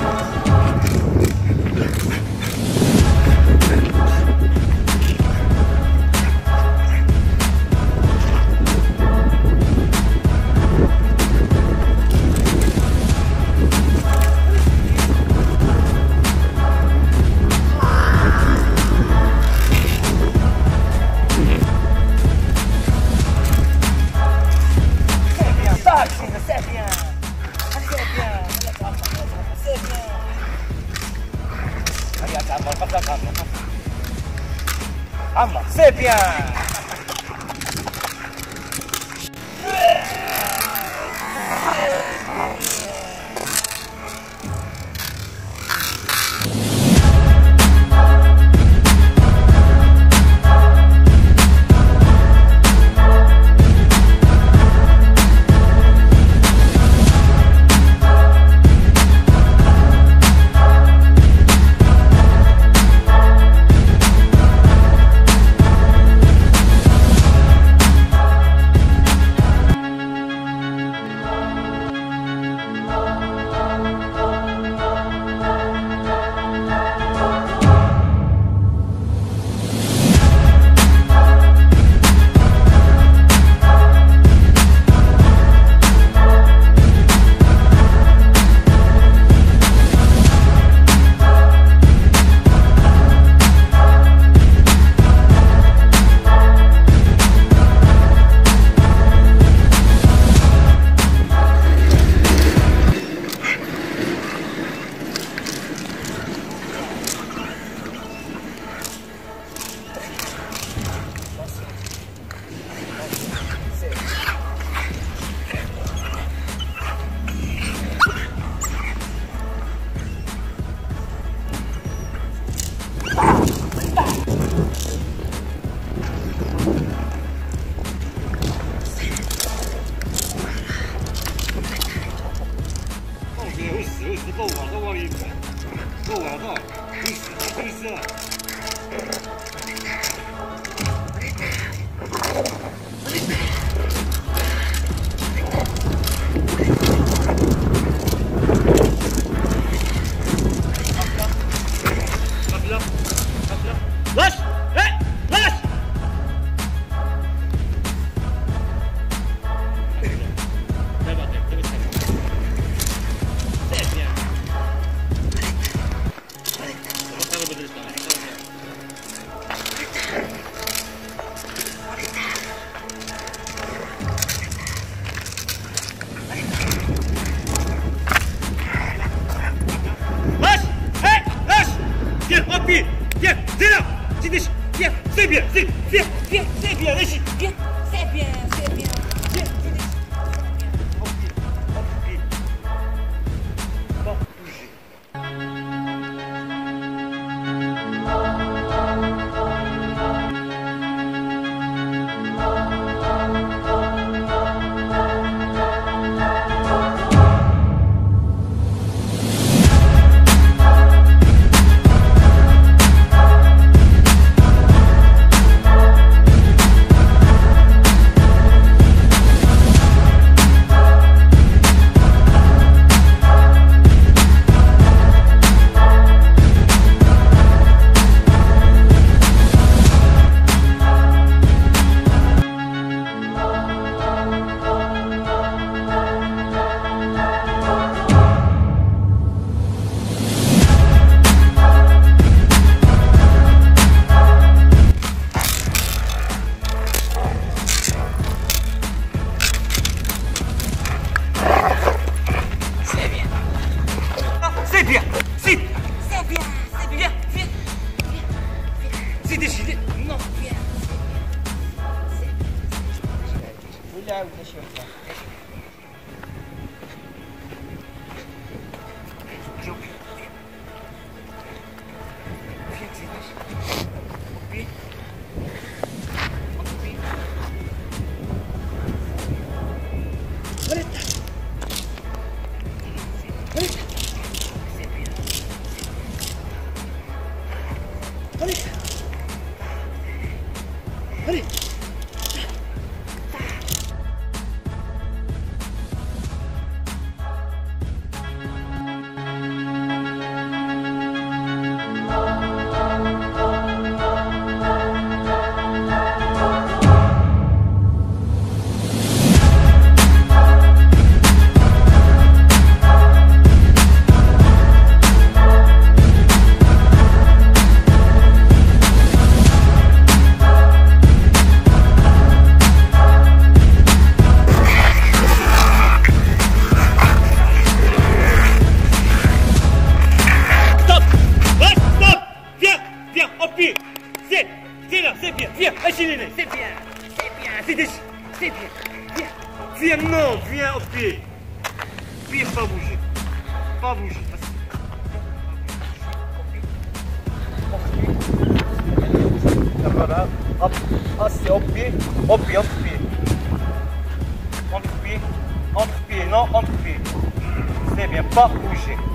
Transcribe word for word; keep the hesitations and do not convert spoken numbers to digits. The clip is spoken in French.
Amma, c'est bien.够啊，都往里滚，够啊，够，会死，会死了。Lash! Hey! Lash! Viens, c'est là. Viens, c'est bien, c'est bien, viens, c'est bien, ici. Viens, c'est bien, c'est bien. Viens, viens ici. Pas bouger. C'est bien, c'est bien, c'est bien, c'est bien, viens, viens, c'est décidé. Non, viens, c'est bien, c'est bien. Là où je suis. Allez, allez. pied. C'est, c'est là, c'est bien. Viens, achille-les, c'est bien. C'est bien, c'est déchiré. C'est bien. Viens. Viens, non, viens au pied. Pied, pas bouger. Pas bouger. Voilà, hop, hop, c'est au pied, au pied, au pied. Entre pied, entre pied, non, entre pied. C'est bien, pas bouger.